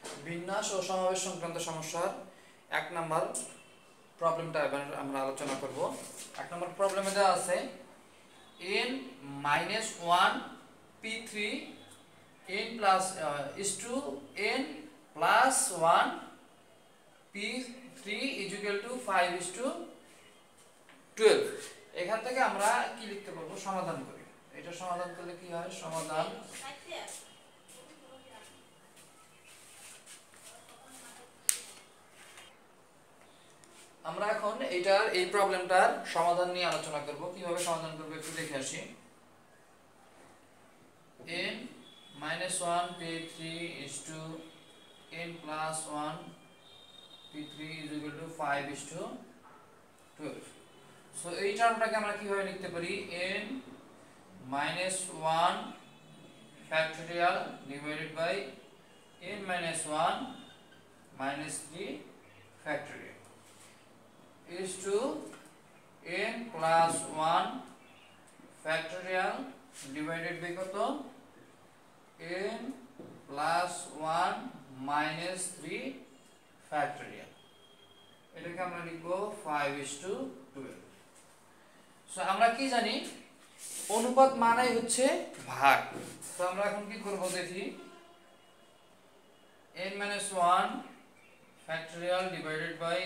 বিন্যাস ও সমাবেশ সংক্রান্ত সমস্যার 1 নম্বর প্রবলেমটা এবার আমরা আলোচনা করব। 1 নম্বর প্রবলেমে দেওয়া আছে n-1 p3 n plus is to n plus 1 p3 is equal to 5 is to 12। এখান থেকে আমরা কি লিখতে পারবো, সমাধান করি। এটা সমাধান করলে কি হয়, সমাধান আমরা এখন এই প্রবলেমটার সমাধান নিয়ে আলোচনা করব। কিভাবে সমাধান করব একটু দেখে আসি। n-1 p3 is to n plus 1 p3 is equal to 5 is to 12। So এই টার্মটাকে আমরা কিভাবে লিখতে পারি, n-1 factorial divided by n-1 minus 3 factorial is to n plus 1 factorial divided by কত, n plus 1 minus 3 factorial। এটাকে আমরা লিখব 5 is to 12। সো আমরা কি জানি, অনুপাত মানেই হচ্ছে ভাগ। তো আমরা এখন কি করব দেখি, n-1 factorial divided by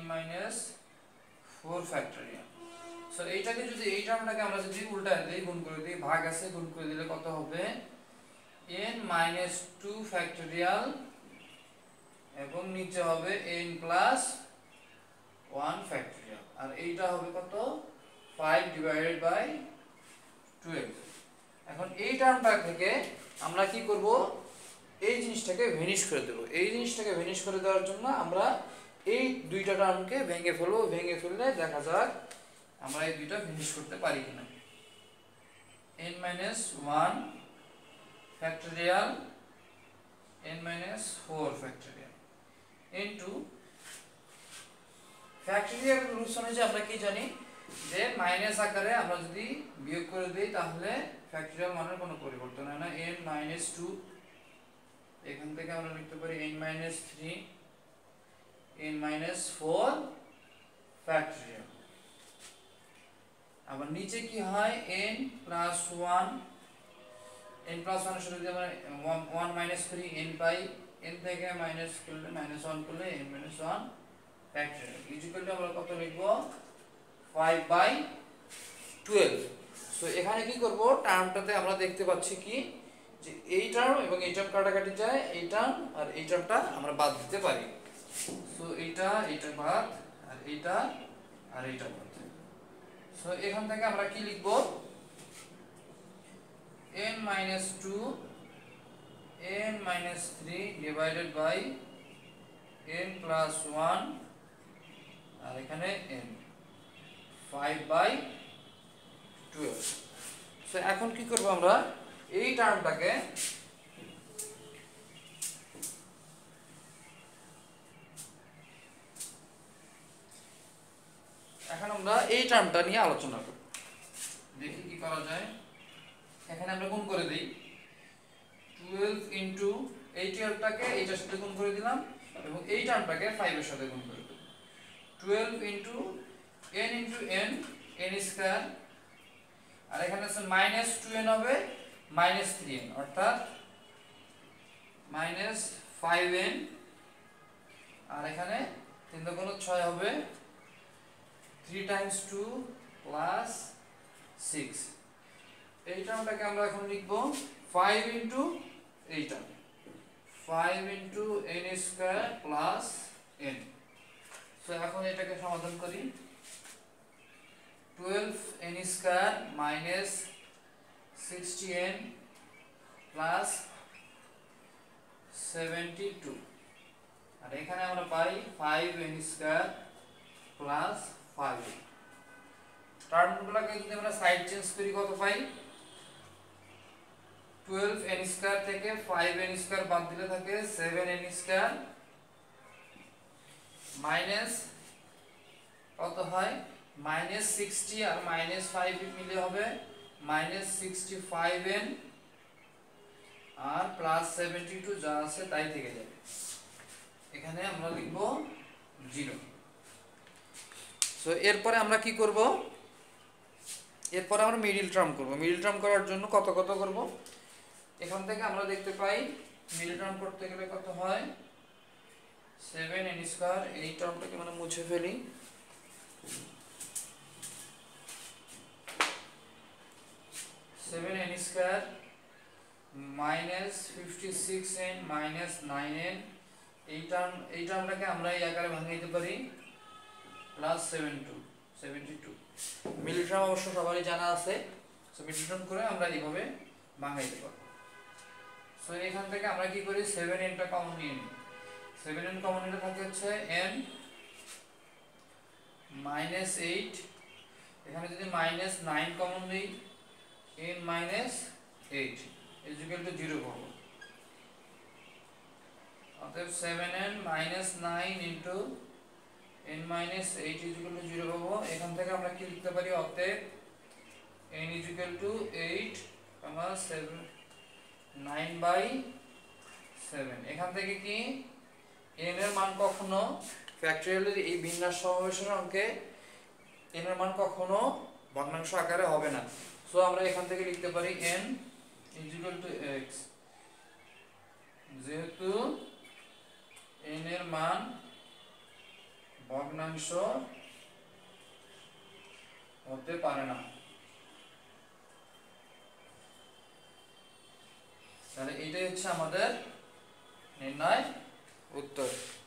n-4 factorial। So এইটাকে যদি এই টার্মটাকে আমরা যদি উল্টায় দেই, গুণ করে দেই, ভাগ আছে গুণ করে দিলে কত হবে, n-2 factorial এবং নিচে হবে n plus 1 factorial, আর এইটা হবে কত, 5 divided by 12। এখন এই টার্মটা থেকে আমরা কি করব, এই জিনিসটাকে ভ্যানিশ করে দেব। এই জিনিসটাকে ভ্যানিশ করে দেওয়ার জন্য আমরা এই দুইটা টার্মকে ভেঙে ফেলবো। ভেঙে ফেললে দেখা যাক আমরা এই দুইটা ভ্যানিশ করতে পারি কিনা। n-1 factorial n-4 factorial into factorial rules অনুযায়ী আমরা কি জানি যে মাইনাস আকারে আমরা যদি বিয়োগ করে দেই তাহলে ফ্যাক্টরিয়াল মানের কোনো পরিবর্তন হয় না। n-2 এখান থেকে আমরা লিখতে পারি n-3 n-4 ফ্যাক্টরিয়াল। আবার নিচে কি হয়, n plus 1 n plus 1 এর সাথে যদি আমরা 1 minus 3 n পাই, n থেকে মাইনাস করলে -1 করলে n-1 ফ্যাক্টরিয়াল ইকুয়াল আমরা কত লিখব, 5/12। সো এখানে কি করব, টার্মটাতে আমরা দেখতে পাচ্ছি কি যে এই টার্ম এবং এই টার্ম কাটাকাটি যায়, এই টার্ম আর এই টার্মটা আমরা বাদ দিতে পারি। সো এইটা বাদ, আর এইটা আর এইটা বাদ। সো এখান থেকে আমরা কি লিখব, n-2 n-3 divided by n plus 1 আর এখানে n 5/12। সো এখন কি করব, আমরা এই টার্মটাকে এখন আমরা এই টার্মটা নিয়ে আলোচনা করব। দেখি কি করা যায়। এখানে আমরা গুণ করে দেই, 12 ইনটু এই 12টাকে এইটার সাথে গুণ করে দিলাম এবং এই টার্মটাকে 5 এর সাথে গুণ করে দেব। 12 into n into n n square, আর এখানে আছে -2n হবে -3n, অর্থাৎ -5n, আর এখানে 3 দুগুণ 6 হবে, 3 times 2 plus 6। এই টার্মটাকে আমরা এখন লিখব 5 ইনটু এই term, 5 into n square plus n। So এখন এটাকে সমাধান করি, 12n square minus 60n plus 72, আর এখানে আমরা পাই 5n স্কয়ার প্লাস 5। টার্মগুলোকে যদি আমরা সাইড চেঞ্জ করি কত পাই, 12n স্কয়ার থেকে 5n স্কয়ার বাদ দিলে থাকে 7n স্কয়ার মাইনাস কত হয়, -60 আর -5 মিলে হবে -65n আর প্লাস 72 যা আছে তাই থেকে যাবে। এখানে আমরা লিখব 0। সো এরপরে আমরা কি করব, এরপরে আমরা মিডল টার্ম করব। মিডল টার্ম করার জন্য কত কত করব, এখান থেকে আমরা দেখতে পাই মিডল টার্ম করতে গেলে কত হয় 7n²। এই টার্মটাকে মানে মুছে ফেলি, 7n² minus 56n minus 9n। এই টার্মটাকে আমরা এই আকারে ভাঙাইতে পারি প্লাস 72। মিডল টার্ম অবশ্য সবারই জানা আছে, সো মিডল টার্ম করে আমরা এইভাবে ভাঙাইতে পারবো। সো এখান থেকে আমরা কি করি 7n টা কমন নিয়ে নিই। 7n কমন নিলে থাকে হচ্ছে n মাইনাস 8, এখানে যদি মাইনাস 9 কমন নিই n minus 8 is equal to 0 পাবো। অতএব 7n minus 9 into n minus 8 is equal to 0 পাবো। এখান থেকে আমরা কি লিখতে পারি, অতএব n is equal to 8, 9/7। এখান থেকে কি n এর মান কখনো ফ্যাক্টরিয়ালের এই বিন্যাস সমাবেশের অঙ্কে n এর মান কখনো ভগ্নাংশ আকারে হবে না। সো আমরা এখান থেকে লিখতে পারি n is equal to x, যেহেতু n এর মান ভগ্নাংশ হতে পারে না, তাহলে এটাই হচ্ছে আমাদের নির্ণয় উত্তর।